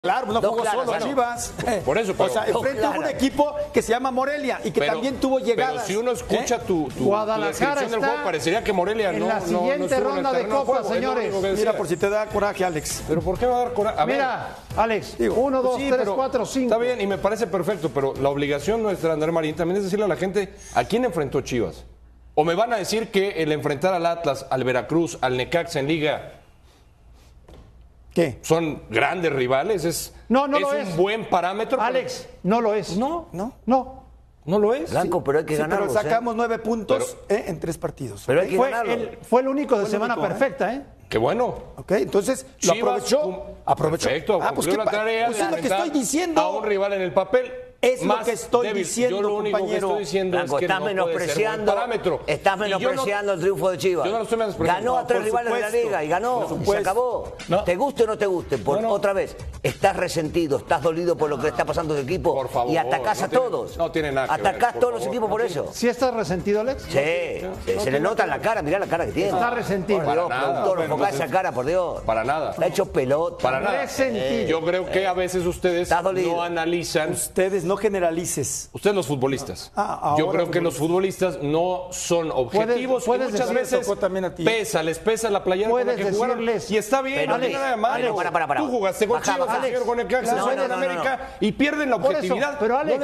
Claro, no jugó solo Chivas. Por eso, pero, o sea, enfrenta a un equipo que se llama Morelia y que también tuvo llegadas. Pero si uno escucha tu descripción del juego, parecería que Morelia en la siguiente ronda de Copa, señores. Mira, por si te da coraje, Alex. ¿Pero por qué va a dar coraje? Mira, Alex, 1, 2, 3, 4, 5. Está bien y me parece perfecto, pero la obligación nuestra, André Marín, también es decirle a la gente a quién enfrentó Chivas. O me van a decir que el enfrentar al Atlas, al Veracruz, al Necaxa en Liga... ¿Qué? ¿Son grandes rivales? ¿Es un buen parámetro? Alex, no lo es. No lo es. Blanco, pero hay que ganarlos. Pero sacamos 9 puntos en 3 partidos. Pero hay que ganarlo. Fue el único de semana perfecta, ¿eh? Qué bueno. Ok, entonces Chivas lo aprovechó. Perfecto, pues la tarea pues es lo que estoy diciendo. A un rival en el papel. Es más lo que estoy débil. diciendo, Yo lo único compañero. que estoy diciendo Blanco, es que estás no menospreciando, parámetro. Estás menospreciando el triunfo de Chivas. Yo no lo estoy menospreciando. Ganó a 3 rivales de la Liga y ganó. Y se acabó. No. Te guste o no te guste. Otra vez, estás resentido, estás dolido por lo que le está pasando a tu equipo. Por favor, y atacás a todos. No tiene nada que ver. Atacás todos los equipos por eso. ¿Sí estás resentido, Alex? Sí, se le nota en la cara. Mirá la cara que tiene. Está resentido. Por Dios, productor, enfocá esa cara, por Dios. Para nada. Está hecho pelota. Para nada. Resentido. Yo creo que a veces ustedes no analizan. Ustedes no generalices. Ustedes los futbolistas. Yo creo que los futbolistas no son objetivos y muchas veces les pesa la playera con la que jugaron. Y está bien, no tiene nada de malo. Tú jugaste con Chivas, con el Necaxa, en América y pierden la objetividad. Pero Alex,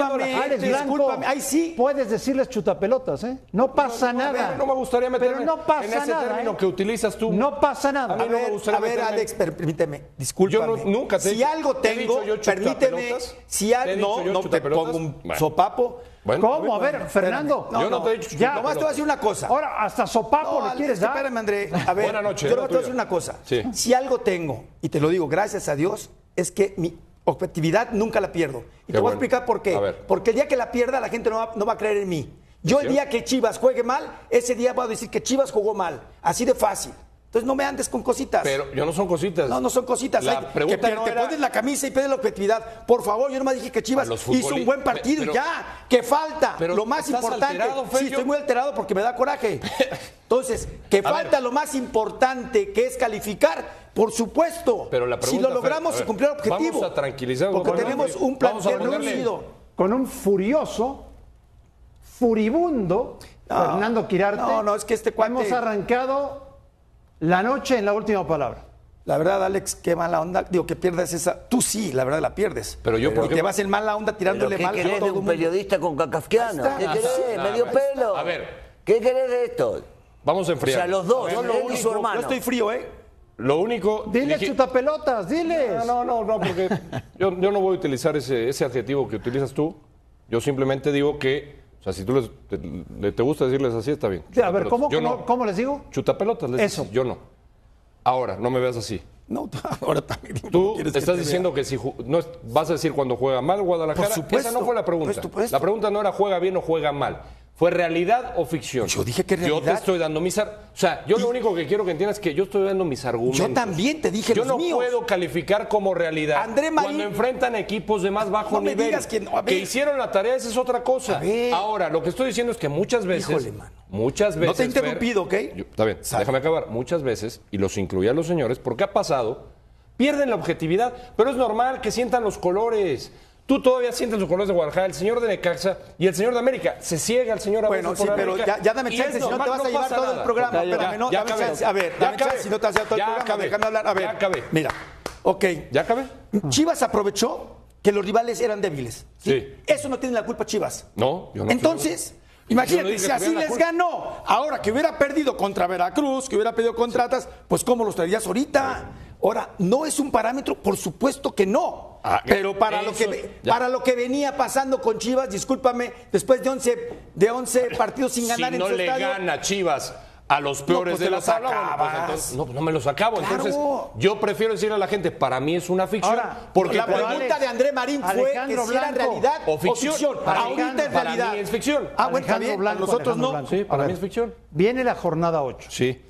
discúlpame, ahí sí. Puedes decirles chutapelotas, ¿eh? No pasa nada. No me gustaría meterme en ese término que utilizas tú. No pasa nada. A mí no me gustaría meterme. A ver, Alex, permíteme, discúlpame. Yo nunca te si algo tengo, permíteme. Si algo no te pongo un sopapo. Bueno, ¿cómo? A ver, Fernando. Yo no te he dicho. Ya, nomás te voy a decir una cosa. Ahora, hasta sopapo le quieres dar. Espérame, André. A ver, buenas noches. Yo te voy a decir una cosa. Sí. Si algo tengo, y te lo digo, gracias a Dios, es que mi objetividad nunca la pierdo. Y te voy a explicar por qué. Porque el día que la pierda, la gente no va a creer en mí. Yo el día que Chivas juegue mal, ese día voy a decir que Chivas jugó mal. Así de fácil. Entonces no me andes con cositas. Pero yo no son cositas. No son cositas. La pregunta te pones la camisa y pides la objetividad. Por favor, yo nomás dije que Chivas hizo un buen partido y ya. ¿Qué falta? Lo más importante. Sí, estoy muy alterado porque me da coraje. Entonces, ¿qué falta? Lo más importante, que es calificar, por supuesto. Pero la pregunta, si lo logramos, se cumplió el objetivo. Vamos a tranquilizarnos. Porque tenemos un plantel reunido. Con un furibundo, Fernando Quirarte. No, es que este cuate... Hemos arrancado la noche en la última palabra. La verdad, Alex, qué mala onda. Digo, que pierdas esa. Tú sí, la verdad, la pierdes. Pero yo, porque vas en mala onda tirándole mal a todo el mundo. ¿Qué querés de un periodista con kafkiano? ¿Qué querés? ¿Medio pelo? A ver. ¿Qué querés de esto? Vamos a enfriar. O sea, los dos, él y su hermano. Yo estoy frío, ¿eh? Lo único... Dile chutapelotas, diles. No, porque yo no voy a utilizar ese adjetivo que utilizas tú. Yo simplemente digo que... O sea, si tú te gusta decirles así, está bien. A ver, ¿cómo les digo? Chutapelotas, les Eso. dices, yo no. Ahora, no me veas así. No, ahora también. Tú estás diciendo que si no vas a decir cuando juega mal Guadalajara. Por supuesto, esa no fue la pregunta. La pregunta no era juega bien o juega mal. ¿Fue realidad o ficción? Yo dije que realidad. Yo te estoy dando mis... O sea, yo lo único que quiero que entiendas es que yo estoy dando mis argumentos. Yo también te dije yo los míos. Yo no puedo calificar como realidad André Marín, cuando enfrentan equipos de más bajo nivel. Me digas que hicieron la tarea, esa es otra cosa. Ahora, lo que estoy diciendo es que muchas veces... Híjole, mano. Muchas veces... No te he interrumpido, ¿ok? Está bien, déjame acabar. Muchas veces, y los incluía a los señores, porque ha pasado, pierden la objetividad, pero es normal que sientan los colores. Tú todavía sientes los colores de Guadalajara, el señor de Necaxa y el señor de América. Se ciega el señor a veces por pero América. ya dame chance, si no te vas a llevar todo el programa. Espérame, no, dame chance. A ver, dame chance, si no te vas a llevar todo el programa, déjame hablar. A ver, ya acabé. Mira, ok. ¿Ya acabé? Chivas aprovechó que los rivales eran débiles. Sí. Eso no tiene la culpa Chivas. No, yo no. Entonces... Imagínate, si así les ganó, ahora que hubiera perdido contra Veracruz, que hubiera perdido contra Atlas, pues ¿cómo los traerías ahorita? Ahora, ¿no es un parámetro? Por supuesto que no. Pero para lo que venía pasando con Chivas, discúlpame, después de 11 partidos sin ganar en su estadio... Si no le gana Chivas a los peores de la tabla, pues entonces no me los acabo. Claro. Entonces, yo prefiero decirle a la gente, para mí es una ficción. Ahora, porque la pregunta de André Marín fue que si era realidad o ficción. Ahorita es realidad. Para mí es ficción. Bueno, está bien, para nosotros no. Sí, para mí es ficción. Viene la jornada 8. Sí.